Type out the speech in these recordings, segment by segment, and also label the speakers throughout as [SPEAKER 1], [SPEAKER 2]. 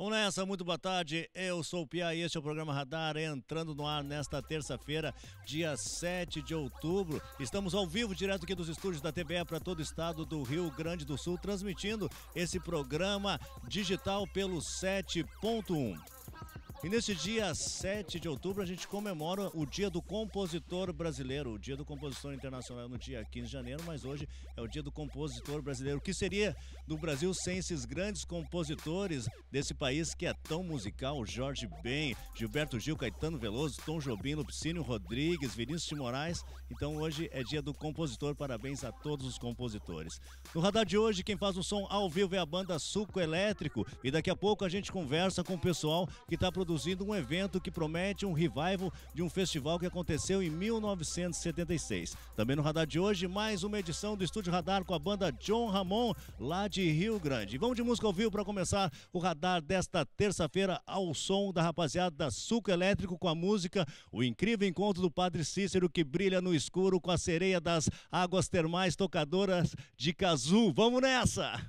[SPEAKER 1] Vamos nessa, muito boa tarde, eu sou o Pia e este é o programa Radar, entrando no ar nesta terça-feira, dia 7 de outubro. Estamos ao vivo, direto aqui dos estúdios da TVE para todo o estado do Rio Grande do Sul, transmitindo esse programa digital pelo 7.1. E neste dia 7 de outubro a gente comemora o Dia do Compositor Brasileiro, o Dia do Compositor Internacional no dia 15 de janeiro, mas hoje é o Dia do Compositor Brasileiro. O que seria do Brasil sem esses grandes compositores desse país que é tão musical? Jorge Ben, Gilberto Gil, Caetano Veloso, Tom Jobim, Lupicínio Rodrigues, Vinícius de Moraes. Então hoje é Dia do Compositor, parabéns a todos os compositores. No radar de hoje quem faz o som ao vivo é a banda Suco Elétrico e daqui a pouco a gente conversa com o pessoal que está produzindo um evento que promete um revival de um festival que aconteceu em 1976. Também no radar de hoje, mais uma edição do Estúdio Radar com a banda John Ramon, lá de Rio Grande. Vamos de música ao vivo para começar o radar desta terça-feira ao som da rapaziada da Suco Elétrico com a música O Incrível Encontro do Padre Cícero que brilha no escuro com a sereia das águas termais tocadoras de Cazu. Vamos nessa!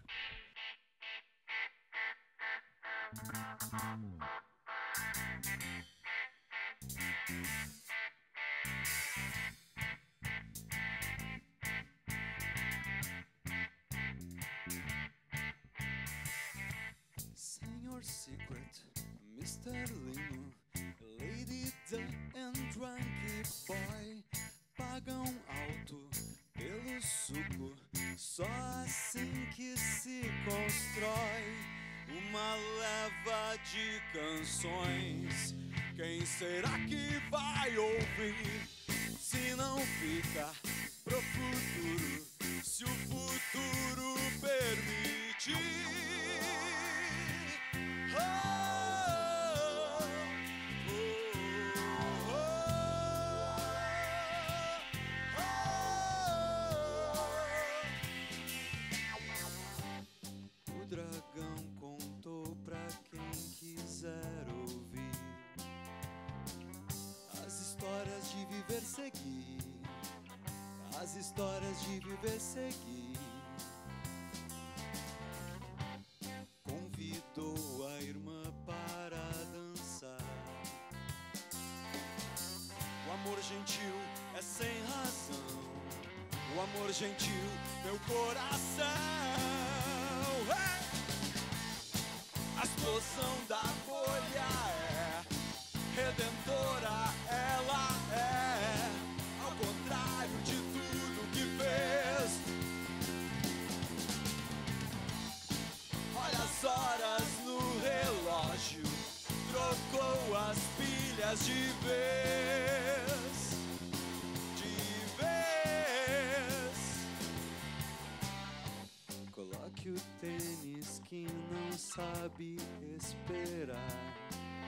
[SPEAKER 2] Senhor Secret, Mr. Lino, Lady Day and Drunky Boy pagam alto pelo suco, só assim que se constrói uma leva de canções. Quem será que vai ouvir? Se não fica pro futuro, se o futuro permitir. O dragão contou pra quem quiser ouvir as histórias de viver seguir, as histórias de viver seguir. Convidou a irmã para dançar. O amor gentil é sem razão, o amor gentil, meu coração. Hey! A explosão da folha é redentora, ela é, ao contrário de tudo que fez. Olha as horas no relógio, trocou as pilhas de vez. Coloque o tênis que não sabe esperar.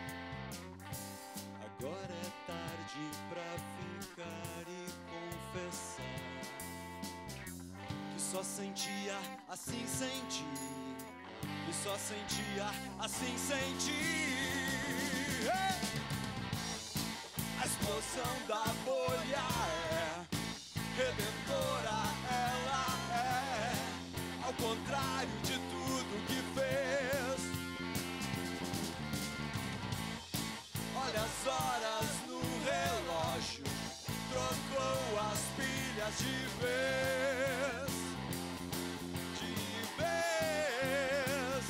[SPEAKER 2] Agora é tarde pra ficar e confessar que só sentia assim sentir, que só sentia assim sentir. A explosão da bolha é redentora, ela é, ao contrário de tudo que fez. Olha as horas no relógio, trocou as pilhas de vez. De vez.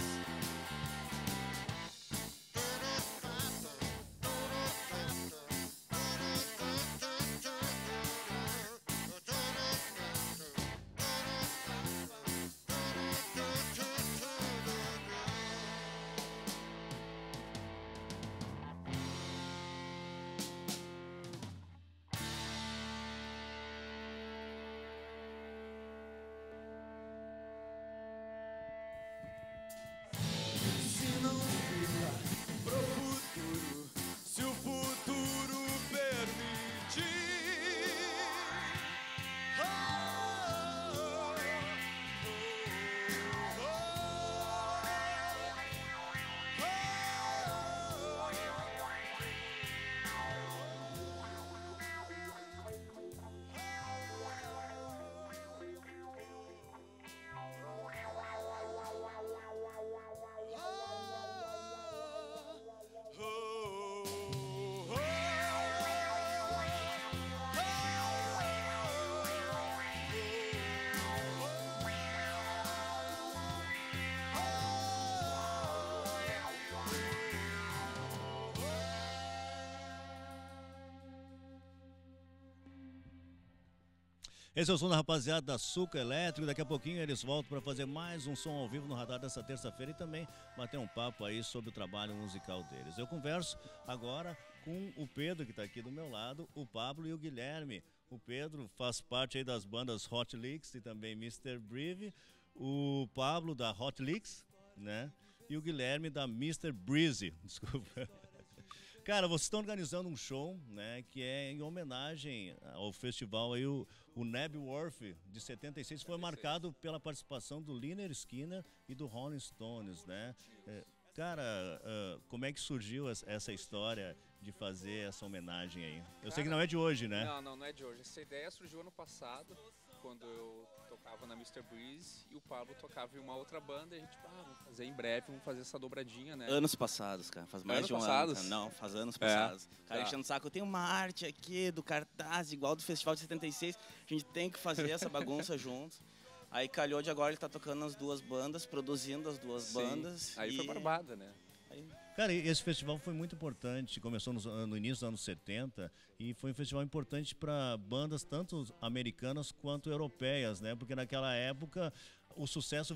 [SPEAKER 1] Esse é o som da rapaziada da Suca Elétrico. Daqui a pouquinho eles voltam para fazer mais um som ao vivo no Radar dessa terça-feira e também bater um papo aí sobre o trabalho musical deles. Eu converso agora com o Pedro, que está aqui do meu lado, o Pablo e o Guilherme. O Pedro faz parte aí das bandas Hot Licks e também Mr. Breeze. O Pablo da Hot Licks, né? E o Guilherme da Mr. Breeze. Desculpa. Cara, vocês estão organizando um show, né, que é em homenagem ao festival aí, o Knebworth de 76, foi marcado pela participação do Lynyrd Skynyrd e do Rolling Stones, né? Cara, como é que surgiu essa história de fazer essa homenagem aí? Eu sei que não é de hoje, né?
[SPEAKER 3] Não é de hoje. Essa ideia surgiu ano passado, quando eu tocava na Mr. Breeze e o Pablo tocava em uma outra banda e a gente, vamos fazer em breve, vamos fazer essa dobradinha, né?
[SPEAKER 4] Anos passados, cara. Faz mais de um ano. Cara. Não, faz anos passados. Cara, enchendo o saco. Eu tenho uma arte aqui do cartaz, igual do Festival de 76. A gente tem que fazer essa bagunça juntos. Aí calhou de agora ele tá tocando nas duas bandas, produzindo as duas bandas.
[SPEAKER 3] Aí foi barbada, né?
[SPEAKER 1] Cara, esse festival foi muito importante, começou no início dos anos 70 e foi um festival importante para bandas tanto americanas quanto europeias, né? Porque naquela época o sucesso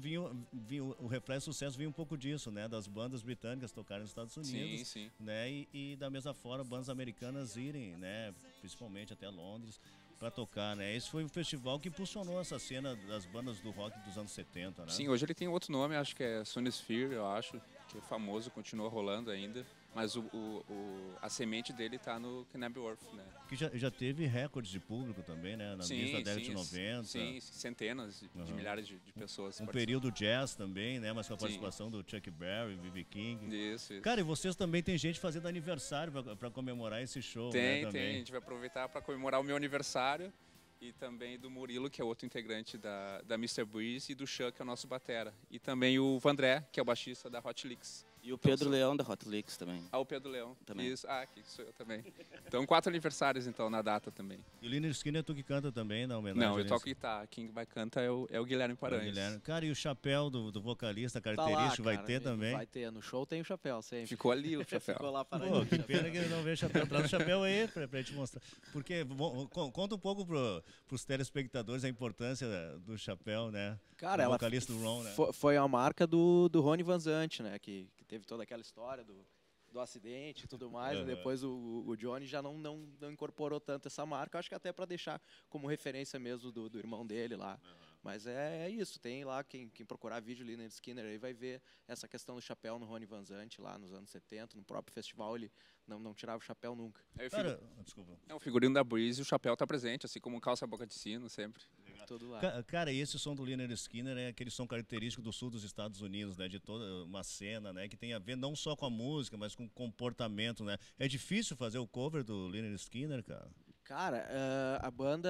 [SPEAKER 1] o reflexo do sucesso vinha um pouco disso, né? Das bandas britânicas tocarem nos Estados Unidos,
[SPEAKER 3] sim.
[SPEAKER 1] né? E da mesma forma bandas americanas irem, né? Principalmente até Londres para tocar, né? Esse foi um festival que impulsionou essa cena das bandas do rock dos anos 70, né?
[SPEAKER 3] Sim, hoje ele tem outro nome, acho que é Sonisphere, eu acho. Que é famoso, continua rolando ainda, mas a semente dele tá no Knebworth, né?
[SPEAKER 1] Que já teve recordes de público também, né? Na década de 90.
[SPEAKER 3] Sim, centenas de milhares de pessoas.
[SPEAKER 1] Um período jazz também, né? Mas com a participação do Chuck Berry, B.B. King.
[SPEAKER 3] Isso.
[SPEAKER 1] Cara, e vocês também tem gente fazendo aniversário para comemorar esse show,
[SPEAKER 3] né?
[SPEAKER 1] Tem.
[SPEAKER 3] A gente vai aproveitar para comemorar o meu aniversário e também do Murilo, que é outro integrante da Mr. Breeze, e do Chuck, que é o nosso batera. E também o Vandré, que é o baixista da Hot Licks.
[SPEAKER 4] E o Pedro Leão da Hot Licks também.
[SPEAKER 3] Ah, o Pedro Leão.
[SPEAKER 4] Também.
[SPEAKER 3] Isso. Ah, que sou eu também. Então, 4 aniversários, então, na data também.
[SPEAKER 1] E o Lynyrd Skynyrd é tu que canta também, na homenagem?
[SPEAKER 3] Não, eu toco guitarra. Quem vai cantar é o Guilherme Paranhos.
[SPEAKER 1] Cara, e o chapéu do vocalista característico vai ter também?
[SPEAKER 5] Vai ter. No show tem o chapéu, sempre.
[SPEAKER 3] Ficou ali o chapéu.
[SPEAKER 5] Ficou lá paradinho.
[SPEAKER 1] Pô, que pena que ele não vê o chapéu. Traz o chapéu aí pra gente mostrar. Porque, conta um pouco pros telespectadores a importância do chapéu, né?
[SPEAKER 5] Cara,
[SPEAKER 1] o vocalista do Ron, né?
[SPEAKER 5] Foi a marca do Ronnie Van Zant, né? Que teve toda aquela história do acidente e tudo mais, e depois o Johnny já não incorporou tanto essa marca, acho que até para deixar como referência mesmo do irmão dele lá. Mas é isso, tem lá, quem procurar vídeo Lynyrd Skynyrd aí vai ver essa questão do chapéu no Ronnie Van Zant lá nos anos 70, no próprio festival ele não tirava o chapéu nunca.
[SPEAKER 1] Desculpa.
[SPEAKER 3] É o figurino da Breeze, o chapéu tá presente, assim como calça boca de sino, sempre.
[SPEAKER 5] Tudo lá.
[SPEAKER 1] Cara, e esse som do Lynyrd Skynyrd é aquele som característico do sul dos Estados Unidos, né? De toda uma cena, né? Que tem a ver não só com a música, mas com o comportamento, né? É difícil fazer o cover do Lynyrd Skynyrd, cara?
[SPEAKER 5] Cara, a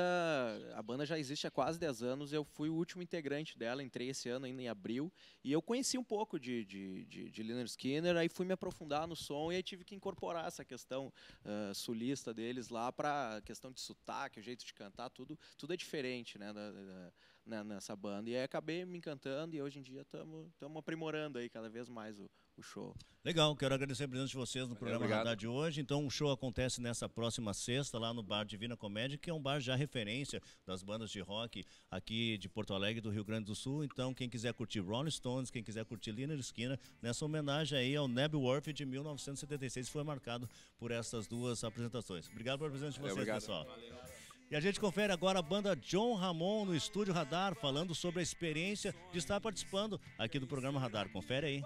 [SPEAKER 5] banda já existe há quase 10 anos, eu fui o último integrante dela, entrei esse ano ainda em abril, e eu conheci um pouco de Lynyrd Skynyrd, aí fui me aprofundar no som e aí tive que incorporar essa questão sulista deles lá para a questão de sotaque, o jeito de cantar, tudo é diferente, né, nessa banda. E aí acabei me encantando e hoje em dia estamos aprimorando aí cada vez mais o show.
[SPEAKER 1] Legal, quero agradecer a presença de vocês no programa Radar de hoje. Então o show acontece nessa próxima sexta lá no Bar Divina Comédia, que é um bar já referência das bandas de rock aqui de Porto Alegre, do Rio Grande do Sul. Então quem quiser curtir Rolling Stones, quem quiser curtir Lynyrd Skynyrd, nessa homenagem aí ao Knebworth de 1976, foi marcado por essas duas apresentações. Obrigado pela presença de vocês, pessoal. Valeu. E a gente confere agora a banda John Ramon no Estúdio Radar, falando sobre a experiência de estar participando aqui do programa Radar. Confere aí.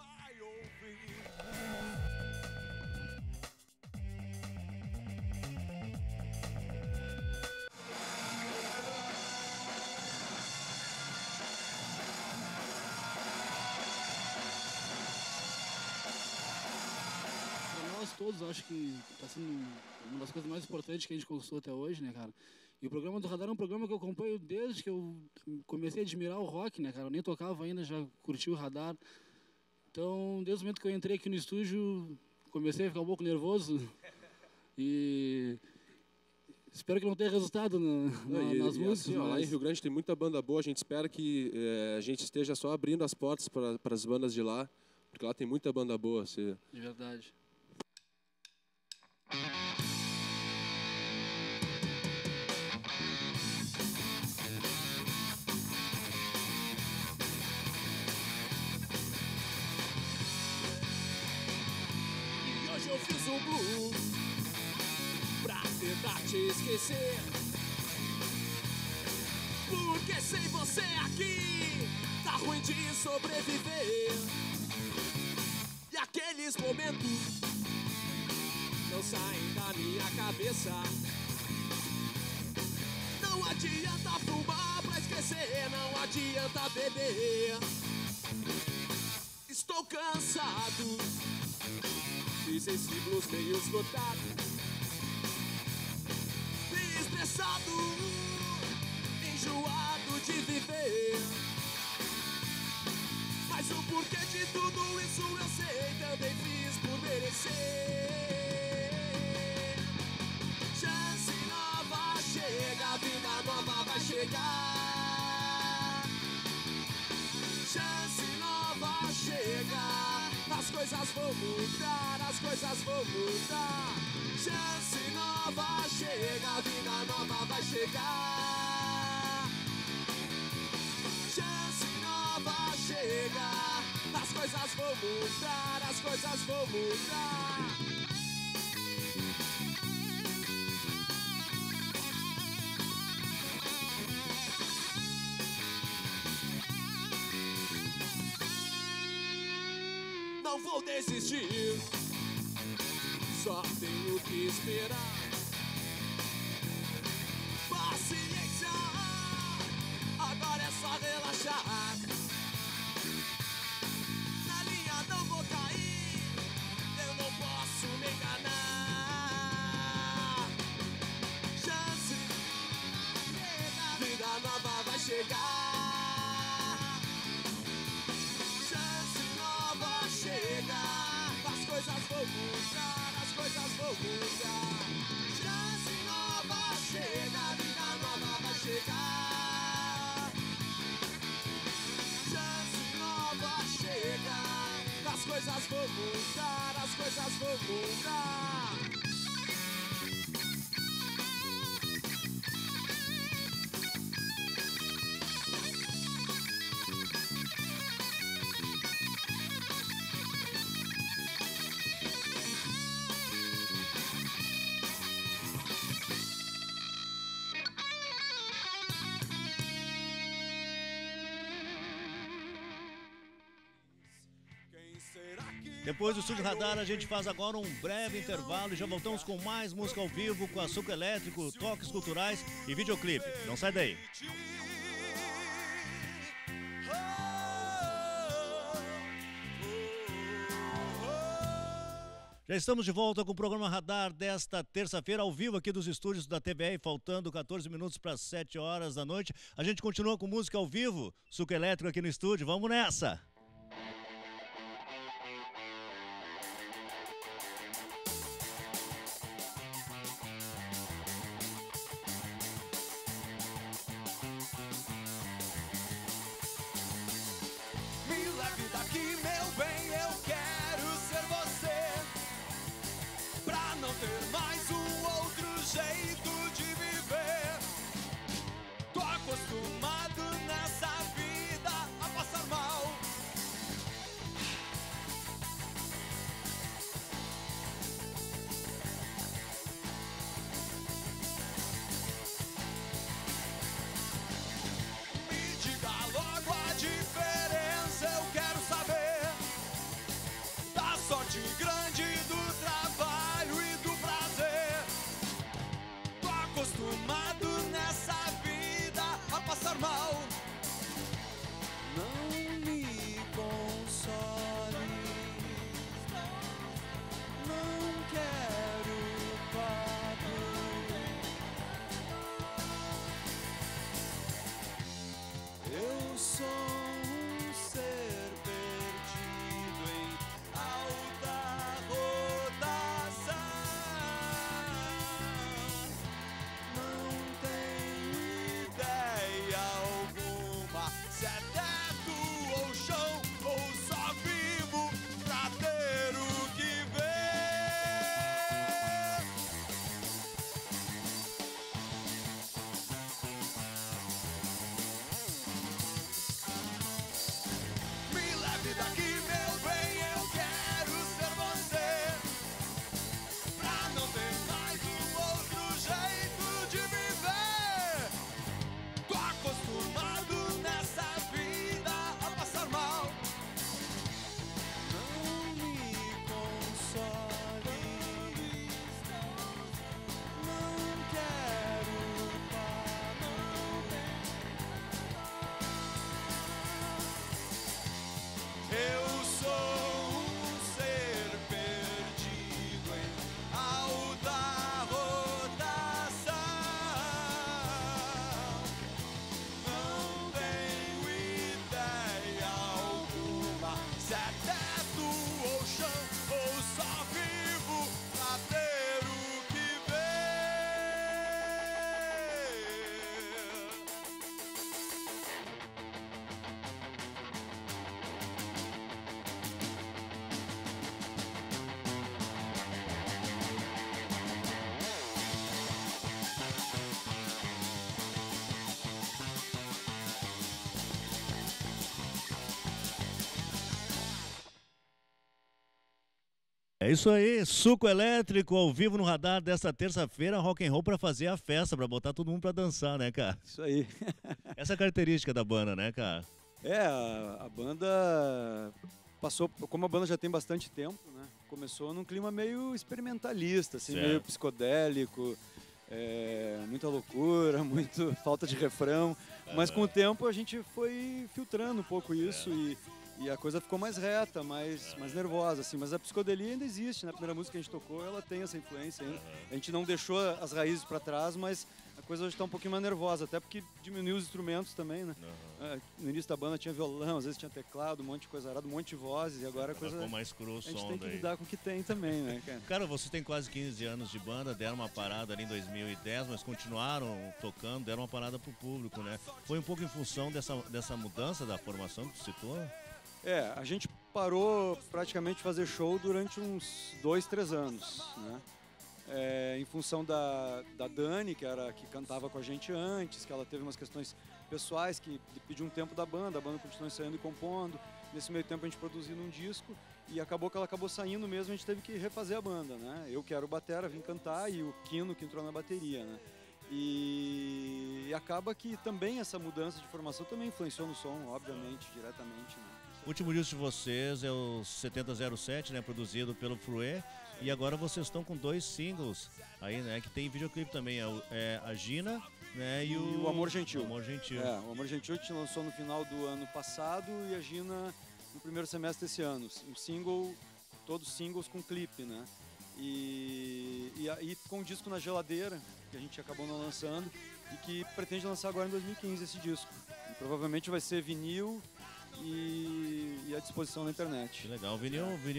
[SPEAKER 6] Todos, acho que está sendo uma das coisas mais importantes que a gente conquistou até hoje, né, cara? E o programa do Radar é um programa que eu acompanho desde que eu comecei a admirar o rock, né, cara? Eu nem tocava ainda, já curti o Radar. Então, desde o momento que eu entrei aqui no estúdio, comecei a ficar um pouco nervoso e espero que não tenha resultado nas músicas.
[SPEAKER 7] Assim, lá em Rio Grande tem muita banda boa, a gente espera que a gente esteja só abrindo as portas para as bandas de lá, porque lá tem muita banda boa.
[SPEAKER 6] De verdade.
[SPEAKER 8] Hoje eu fiz um blues pra tentar te esquecer, porque sem você aqui tá ruim de sobreviver. E aqueles momentos não saem da minha cabeça. Não adianta fumar pra esquecer, não adianta beber. Estou cansado, fiz esse blues meio esgotado, estressado, enjoado de viver. Mas o porquê de tudo isso eu sei, também fiz por merecer. Chance nova chega, vida nova vai chegar. Chance nova chega, as coisas vão mudar, as coisas vão mudar. Chance nova chega, vida nova vai chegar. Chance nova chega, as coisas vão mudar, as coisas vão mudar. Não vou desistir, só tenho que esperar. Paciência, agora é só relaxar. Na linha não vou cair, eu não posso me enganar. Chance, vida nova vai chegar. Chance nova chega, as coisas vão mudar, as coisas vão mudar. Chance nova chega, vida nova vai chegar. Chance nova chega, as coisas vão mudar, as coisas vão mudar.
[SPEAKER 1] Depois do Estúdio Radar, a gente faz agora um breve intervalo e já voltamos com mais música ao vivo, com açúcar elétrico, toques culturais e videoclipe. Não sai daí. Já estamos de volta com o programa Radar desta terça-feira, ao vivo aqui dos estúdios da TBR, faltando 14 minutos para 7 horas da noite. A gente continua com música ao vivo, suco elétrico aqui no estúdio. Vamos nessa! É isso aí, Suco Elétrico ao vivo no radar desta terça-feira, rock and roll pra fazer a festa, pra botar todo mundo pra dançar, né, cara?
[SPEAKER 9] Isso aí.
[SPEAKER 1] Essa é a característica da banda, né, cara?
[SPEAKER 9] A banda passou, como a banda já tem bastante tempo, né? Começou num clima meio experimentalista, assim, meio psicodélico, muita loucura, muito falta de refrão. Mas com o tempo a gente foi filtrando um pouco isso e a coisa ficou mais reta, mais nervosa, assim. Mas a psicodelia ainda existe, né? A primeira música que a gente tocou, ela tem essa influência ainda. A gente não deixou as raízes para trás, mas a coisa hoje está um pouquinho mais nervosa, até porque diminuiu os instrumentos também, né? No início da banda tinha violão, às vezes tinha teclado, um monte de coisa arada, um monte de vozes, e agora a coisa...
[SPEAKER 1] Ficou mais cru o som.
[SPEAKER 9] A gente tem que lidar com o que tem também, né, cara?
[SPEAKER 1] Cara, vocês têm quase 15 anos de banda, deram uma parada ali em 2010, mas continuaram tocando, deram uma parada pro público, né? Foi um pouco em função dessa mudança da formação que tu citou?
[SPEAKER 9] A gente parou praticamente de fazer show durante uns 2, 3 anos, né? Em função da Dani, que cantava com a gente antes, que ela teve umas questões pessoais que pediu um tempo da banda, a banda continuou ensaiando e compondo. Nesse meio tempo a gente produziu um disco e acabou que ela acabou saindo mesmo, a gente teve que refazer a banda, né? Eu que era o batera, vim cantar, e o Kino que entrou na bateria, né? E acaba que também essa mudança de formação também influenciou no som, obviamente, diretamente, né?
[SPEAKER 1] O último disco de vocês é o 7007, né, produzido pelo Fruê, e agora vocês estão com 2 singles aí, né, que tem videoclipe também, a Gina, né, e
[SPEAKER 9] o Amor Gentil.
[SPEAKER 1] O Amor Gentil.
[SPEAKER 9] O Amor Gentil a gente lançou no final do ano passado e a Gina no primeiro semestre desse ano. Um single, todos singles com clipe, né? E aí com o disco na geladeira, que a gente acabou não lançando e que pretende lançar agora em 2015 esse disco. E provavelmente vai ser vinil e à disposição na internet.
[SPEAKER 1] Que legal. O vinil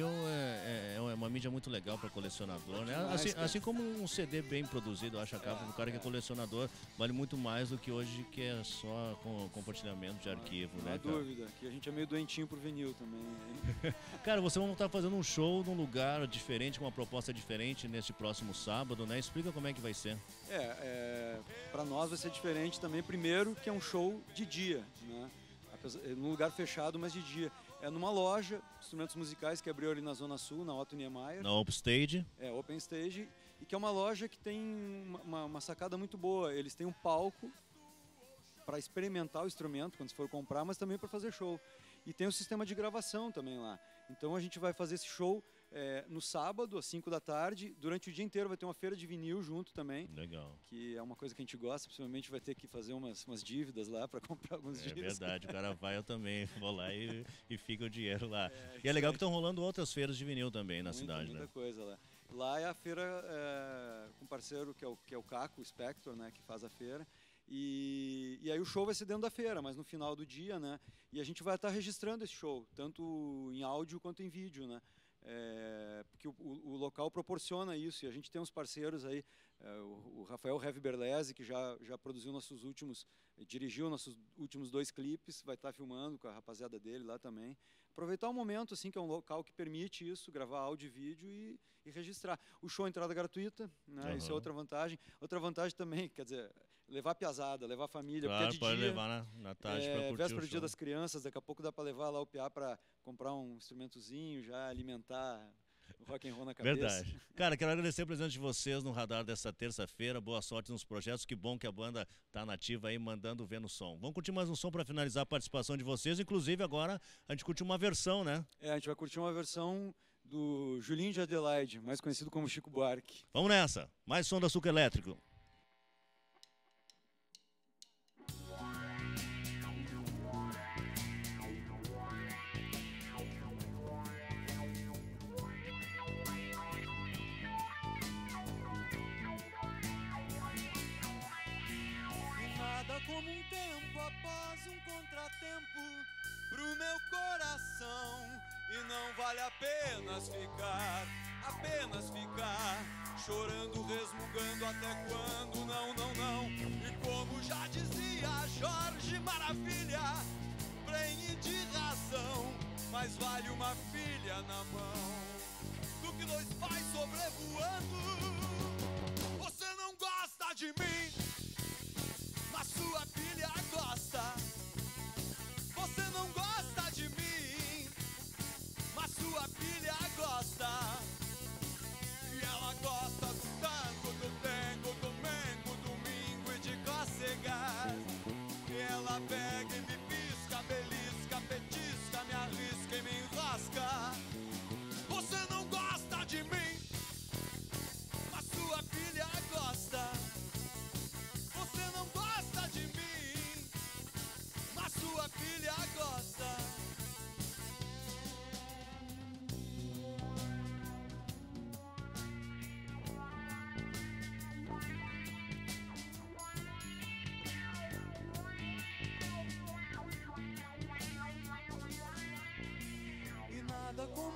[SPEAKER 1] é uma mídia muito legal para colecionador, né? Assim como um CD bem produzido, eu acho, o cara que é colecionador vale muito mais do que hoje, que é só com compartilhamento de arquivo, né?
[SPEAKER 9] Não há dúvida, que a gente é meio doentinho por vinil também.
[SPEAKER 1] Cara, vocês vão estar fazendo um show num lugar diferente, com uma proposta diferente neste próximo sábado, né? Explica como é que vai ser.
[SPEAKER 9] Para nós vai ser diferente também, primeiro que é um show de dia, né? Num lugar fechado, mas de dia. É numa loja de instrumentos musicais que abriu ali na Zona Sul, na Otto Niemeyer.
[SPEAKER 1] Na Open Stage.
[SPEAKER 9] Open Stage. E que é uma loja que tem uma sacada muito boa. Eles têm um palco para experimentar o instrumento quando você for comprar, mas também para fazer show. E tem um sistema de gravação também lá. Então a gente vai fazer esse show no sábado, às 5 da tarde. Durante o dia inteiro vai ter uma feira de vinil junto também.
[SPEAKER 1] Legal.
[SPEAKER 9] Que é uma coisa que a gente gosta, possivelmente vai ter que fazer umas dívidas lá para comprar alguns discos.
[SPEAKER 1] É verdade, o cara vai, eu também vou lá e fica o dinheiro lá. E é legal que estão rolando outras feiras de vinil também na cidade,
[SPEAKER 9] muita
[SPEAKER 1] né?
[SPEAKER 9] Coisa lá. Lá é a feira com um parceiro que é o Caco, o Spector, né, que faz a feira. E aí o show vai ser dentro da feira, mas no final do dia, né? E a gente vai estar registrando esse show, tanto em áudio quanto em vídeo, né? Porque o local proporciona isso, e a gente tem uns parceiros aí, o Rafael Heavy Berlese, que já produziu dirigiu nossos últimos 2 clipes, vai estar filmando com a rapaziada dele lá também. Aproveitar o momento, assim, que é um local que permite isso, gravar áudio e vídeo e registrar. O show é entrada gratuita, né? Isso é outra vantagem. Outra vantagem também, quer dizer, levar a piazada, levar a família,
[SPEAKER 1] claro,
[SPEAKER 9] porque é de
[SPEAKER 1] dia, levar na tarde para curtir
[SPEAKER 9] véspera do Dia das Crianças, daqui a pouco dá para levar lá o piá para comprar um instrumentozinho, já alimentar o rock and roll na cabeça.
[SPEAKER 1] Verdade. Cara, quero agradecer a presença de vocês no radar dessa terça-feira. Boa sorte nos projetos. Que bom que a banda tá nativa aí, mandando ver no som. Vamos curtir mais um som para finalizar a participação de vocês. Inclusive agora a gente curte uma versão, né?
[SPEAKER 9] A gente vai curtir uma versão do Julinho de Adelaide, mais conhecido como Chico Buarque.
[SPEAKER 1] Vamos nessa. Mais som da Suco Elétrico.
[SPEAKER 2] Como um tempo após um contratempo pro meu coração. E não vale apenas ficar chorando, resmungando até quando, não. E como já dizia Jorge Maravilha, prenhe de razão, mais vale uma filha na mão do que 2 pais sobrevoando. Você não gosta de mim, mas sua filha gosta. Você não gosta de mim, mas sua filha gosta.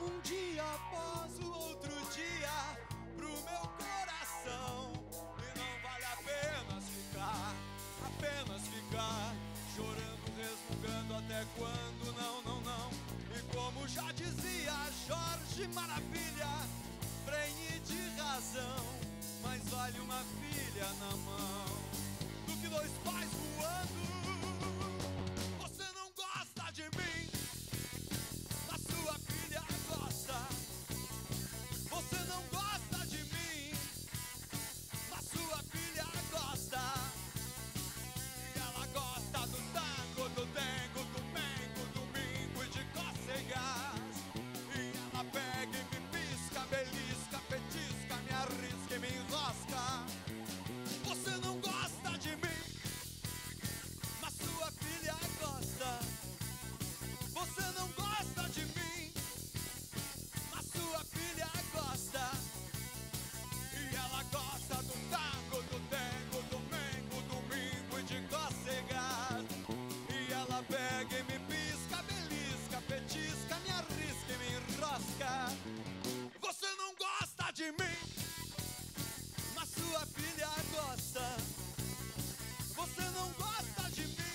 [SPEAKER 2] um dia após o outro dia pro meu coração. E não vale apenas ficar chorando, resmungando até quando, não, não, não. E como já dizia Jorge Maravilha, prenhe de razão, mais vale uma filha na mão do que dois pais voando. Você não gosta de mim, mas sua filha gosta. Você não gosta de mim, mas sua filha gosta. E ela gosta do tango, do dengo, do mengo, do mingo e de cocegas. E ela pega e me pisca, belisca, petisca, me arrisca e me enrosca. Você não gosta de mim, mas sua filha gosta. Você não gosta de mim, mas sua filha gosta. E ela gosta do tango, do dengo, do mengo, do mingo e de cocegas. E ela pega e me pisca, belisca, petisca, me arrisca e me enrosca. Você não gosta de mim, mas sua filha gosta. Você não gosta de mim,